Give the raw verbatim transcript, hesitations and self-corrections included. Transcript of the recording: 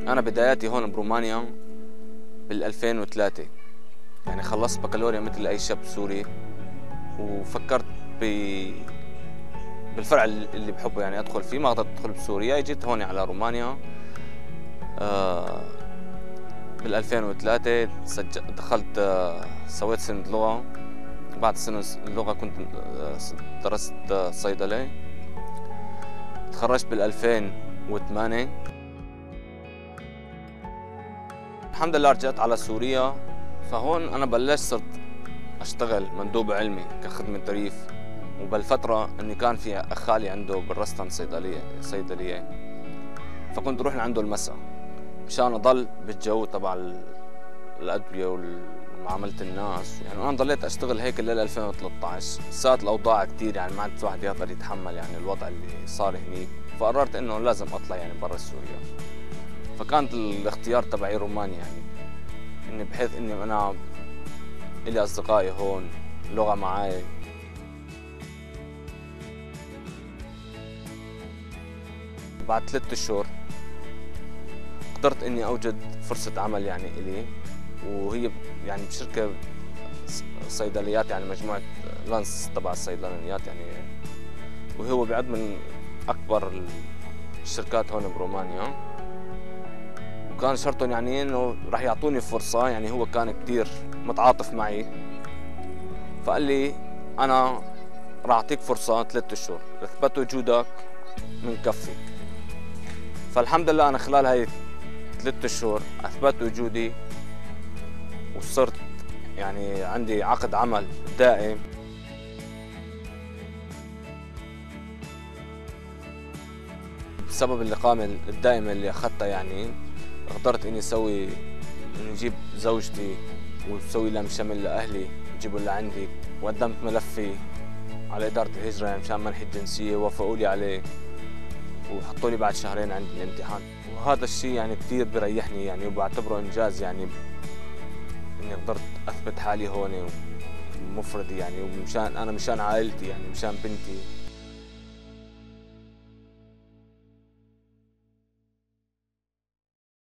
أنا بداياتي هون برومانيا بال ألفين وثلاثة، يعني خلصت بكالوريا مثل أي شاب سوري، وفكرت ب بالفرع اللي بحبه يعني أدخل فيه. ما قدرت أدخل بسوريا، جيت هون على رومانيا آه بال ألفين وثلاثة. سج... دخلت آه سويت سنة لغة. بعد سنة اللغة كنت آه درست آه صيدلة. تخرجت بال ألفين وثمانية. الحمد لله رجعت على سوريا، فهون أنا بلشت صرت أشتغل مندوب علمي كخدمة ريف. وبالفترة إني كان في أخ خالي عنده بالرستن صيدلية صيدلية فكنت أروح لعنده المساء مشان أضل بالجو تبع الأدوية ومعاملة الناس. يعني أنا ضليت أشتغل هيك لل ألفين وثلاثة عشر. صارت الأوضاع كثير، يعني ما عاد واحد يقدر يتحمل يعني الوضع اللي صار هنيك، فقررت إنه لازم أطلع يعني برا سوريا. فكانت الاختيار تبعي رومانيا، يعني إني بحيث إني أنا إلي أصدقائي هون، لغة معاي. بعد ثلاثة أشهر قدرت إني أوجد فرصة عمل يعني إلي، وهي يعني بشركة صيدليات، يعني مجموعة لانس تبع الصيدلانيات يعني، وهو بيعد من أكبر الشركات هون برومانيا. وكان شرطهم يعني إنه راح يعطوني فرصة، يعني هو كان كتير متعاطف معي، فقال لي أنا راح أعطيك فرصة ثلاثة أشهر، إثبت وجودك منكفي. فالحمد لله أنا خلال هاي ثلاثة أشهر أثبت وجودي، وصرت يعني عندي عقد عمل دائم. بسبب الإقامة الدائمة اللي أخذتها يعني قدرت إني أسوي إني أجيب زوجتي وأسوي لم شمل لأهلي أجيبهم لعندي. وقدمت ملفي على إدارة الهجرة يعني مشان منح الجنسية، وافقوا لي عليه وحطوا لي بعد شهرين عندي الامتحان. وهذا الشيء يعني كثير بريحني يعني، وبعتبره إنجاز يعني إني قدرت أثبت حالي هون ومفردي يعني، ومشان أنا مشان عائلتي يعني مشان بنتي.